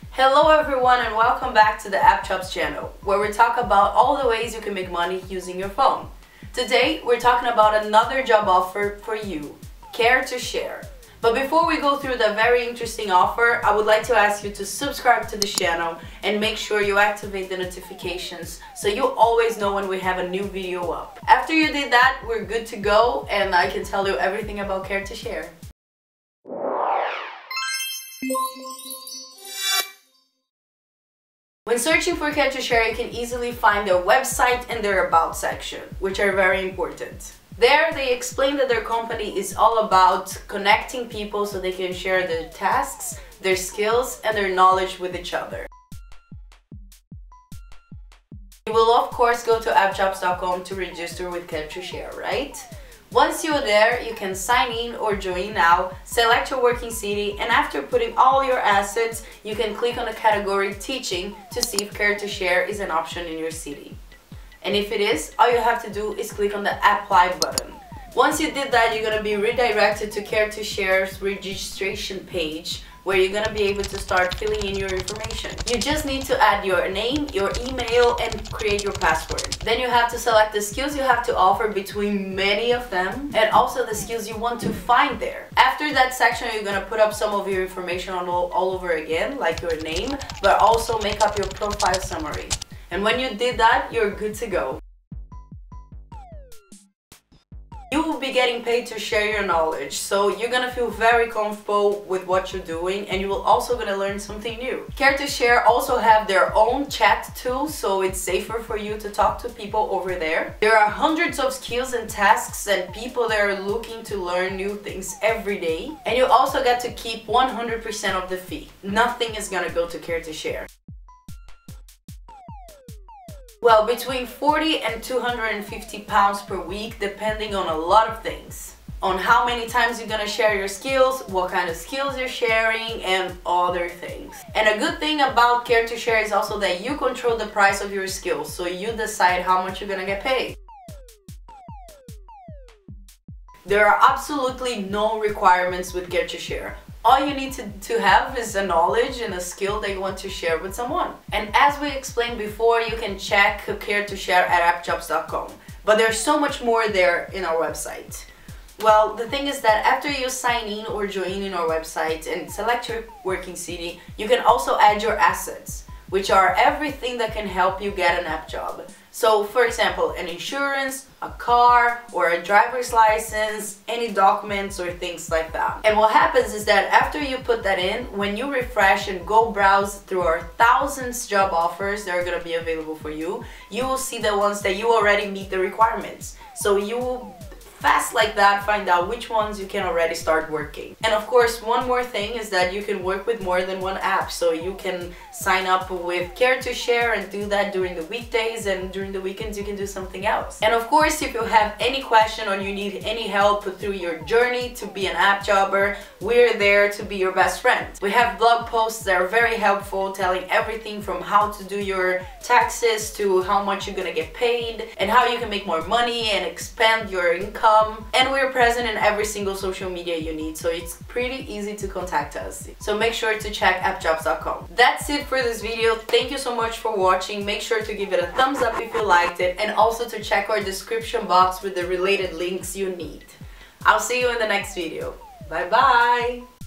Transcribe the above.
Hello everyone and welcome back to the AppChops channel, where we talk about all the ways you can make money using your phone. Today we're talking about another job offer for you, Care to Share. But before we go through the very interesting offer, I would like to ask you to subscribe to the channel and make sure you activate the notifications so you always know when we have a new video up. After you did that, we're good to go and I can tell you everything about Care to Share. When searching for Care to Share, you can easily find their website and their About section, which are very important. There, they explain that their company is all about connecting people so they can share their tasks, their skills, and their knowledge with each other. You will of course go to appchops.com to register with Care to Share, right? Once you're there, you can sign in or join now, select your working city, and after putting all your assets, you can click on the category Teaching to see if Care to Share is an option in your city. And if it is, all you have to do is click on the Apply button. Once you did that, you're going to be redirected to Care to Share's registration page, where you're going to be able to start filling in your information. You just need to add your name, your email, and create your password. Then you have to select the skills you have to offer between many of them, and also the skills you want to find there. After that section, you're going to put up some of your information all over again, like your name, but also make up your profile summary. And when you did that, you're good to go. You will be getting paid to share your knowledge, so you're gonna feel very comfortable with what you're doing, and you will also gonna learn something new. Care to Share also have their own chat tool, so it's safer for you to talk to people over there. There are hundreds of skills and tasks and people that are looking to learn new things every day. And you also get to keep 100% of the fee. Nothing is gonna go to Care to Share. Well, between 40 and 250 pounds per week, depending on a lot of things. On how many times you're gonna share your skills, what kind of skills you're sharing, and other things. And a good thing about Care to Share is also that you control the price of your skills, so you decide how much you're gonna get paid. There are absolutely no requirements with Care to Share. All you need to have is a knowledge and a skill that you want to share with someone. And as we explained before, you can check Care to Share at appchops.com. But there's so much more there in our website. Well, the thing is that after you sign in or join in our website and select your working city, you can also add your assets, which are everything that can help you get an app job. So, for example, an insurance, a car, or a driver's license, any documents or things like that. And what happens is that after you put that in, when you refresh and go browse through our thousands job offers that are going to be available for you, you will see the ones that you already meet the requirements. So you will fast like that find out which ones you can already start working. And of course, one more thing is that you can work with more than one app, so you can sign up with Care to Share and do that during the weekdays, and during the weekends you can do something else. And of course, if you have any question or you need any help through your journey to be an app jobber, we're there to be your best friend. We have blog posts that are very helpful, telling everything from how to do your taxes to how much you're gonna get paid and how you can make more money and expand your income. And we're present in every single social media you need, so it's pretty easy to contact us. So make sure to check appchops.com. That's it for this video. Thank you so much for watching. Make sure to give it a thumbs up if you liked it, and also to check our description box with the related links you need. I'll see you in the next video. Bye bye!